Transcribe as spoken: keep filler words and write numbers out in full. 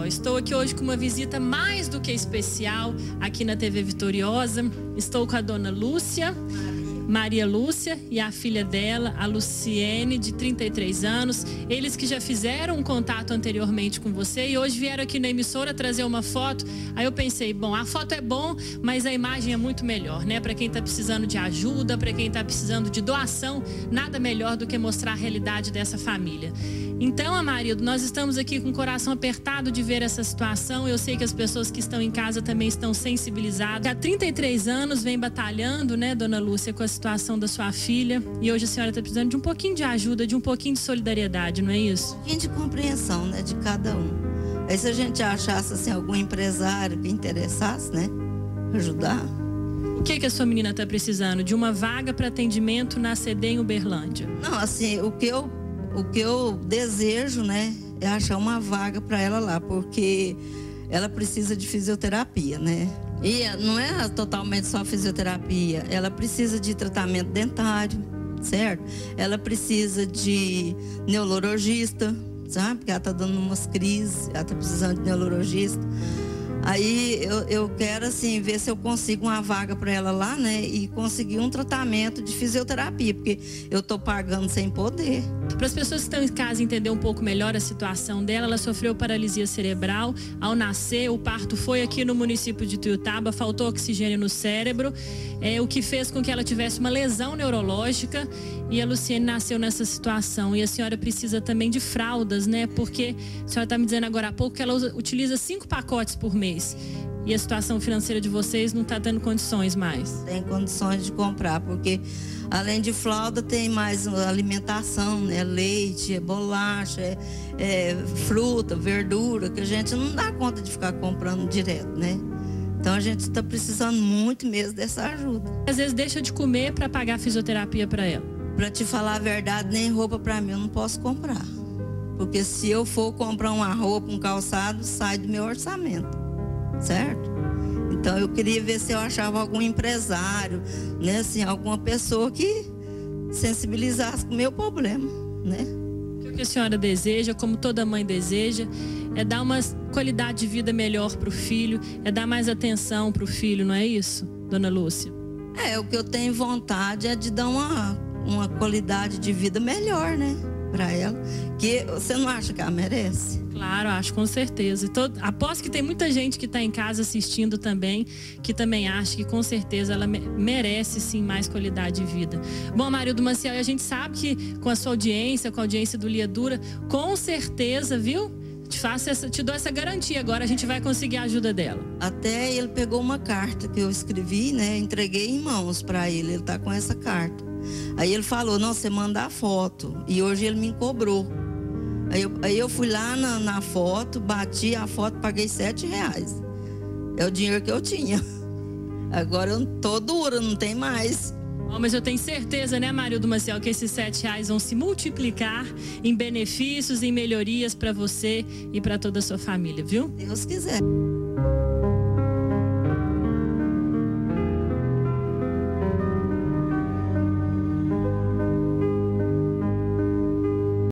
estou aqui hoje com uma visita mais do que especial aqui na T V Vitoriosa. Estou com a dona Lúcia, Maria Lúcia, e a filha dela, a Luciene, de trinta e três anos. Eles que já fizeram um contato anteriormente com você e hoje vieram aqui na emissora trazer uma foto. Aí eu pensei, bom, a foto é bom, mas a imagem é muito melhor, né? Para quem está precisando de ajuda, para quem está precisando de doação, nada melhor do que mostrar a realidade dessa família. Então, Amarildo, nós estamos aqui com o coração apertado de ver essa situação. Eu sei que as pessoas que estão em casa também estão sensibilizadas. Há trinta e três anos vem batalhando, né, dona Lúcia, com a situação da sua filha. E hoje a senhora está precisando de um pouquinho de ajuda, de um pouquinho de solidariedade, não é isso? Um pouquinho de compreensão, né, de cada um. Aí se a gente achasse assim, algum empresário que interessasse, né, ajudar. O que, que a sua menina está precisando? De uma vaga para atendimento na C D em Uberlândia? Não, assim, o que eu, o que eu desejo, né, é achar uma vaga para ela lá, porque ela precisa de fisioterapia, né? E não é totalmente só fisioterapia, ela precisa de tratamento dentário, certo? Ela precisa de neurologista, sabe? Porque ela tá dando umas crises, ela tá precisando de neurologista. Aí eu, eu quero assim ver se eu consigo uma vaga para ela lá, né? E conseguir um tratamento de fisioterapia, porque eu tô pagando sem poder. Para as pessoas que estão em casa entender um pouco melhor a situação dela, ela sofreu paralisia cerebral. Ao nascer, o parto foi aqui no município de Tuiutaba, faltou oxigênio no cérebro, é, o que fez com que ela tivesse uma lesão neurológica. E a Luciene nasceu nessa situação. E a senhora precisa também de fraldas, né? Porque a senhora está me dizendo agora há pouco que ela usa, utiliza cinco pacotes por mês. E a situação financeira de vocês não está dando condições mais. Tem condições de comprar, porque além de fralda tem mais alimentação, né? Leite, bolacha, é, é, fruta, verdura, que a gente não dá conta de ficar comprando direto, né? Então a gente está precisando muito mesmo dessa ajuda. Às vezes deixa de comer para pagar a fisioterapia para ela. Para te falar a verdade, nem roupa para mim eu não posso comprar. Porque se eu for comprar uma roupa, um calçado, sai do meu orçamento, certo? Então eu queria ver se eu achava algum empresário, né, assim, alguma pessoa que sensibilizasse com o meu problema, né? O que a senhora deseja, como toda mãe deseja, é dar uma qualidade de vida melhor para o filho, é dar mais atenção para o filho, não é isso, dona Lúcia? É, o que eu tenho vontade é de dar uma, uma qualidade de vida melhor, né, para ela. Que você não acha que ela merece? Claro, acho, com certeza. E todo, aposto que tem muita gente que está em casa assistindo também, que também acha que com certeza ela me, merece sim mais qualidade de vida. Bom, Amarildo Maciel, a gente sabe que com a sua audiência, com a audiência do Lia Dura, com certeza, viu? Te, faço essa, te dou essa garantia, agora a gente vai conseguir a ajuda dela. Até ele pegou uma carta que eu escrevi, né? Entreguei em mãos para ele, ele tá com essa carta. Aí ele falou, não, você manda a foto. E hoje ele me cobrou. Aí eu, aí eu fui lá na, na foto, bati a foto, paguei sete reais. É o dinheiro que eu tinha. Agora eu tô dura, não tem mais. Oh, mas eu tenho certeza, né, Amarildo Maciel, que esses sete reais vão se multiplicar em benefícios, em melhorias para você e para toda a sua família, viu? Deus quiser.